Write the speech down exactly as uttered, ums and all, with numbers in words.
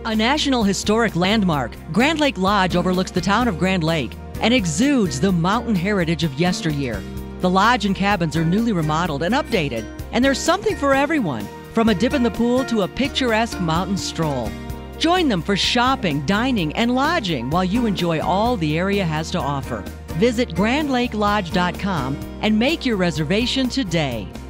A National Historic Landmark, Grand Lake Lodge overlooks the town of Grand Lake and exudes the mountain heritage of yesteryear. The lodge and cabins are newly remodeled and updated, and there's something for everyone, from a dip in the pool to a picturesque mountain stroll. Join them for shopping, dining, and lodging while you enjoy all the area has to offer. Visit grand lake lodge dot com and make your reservation today.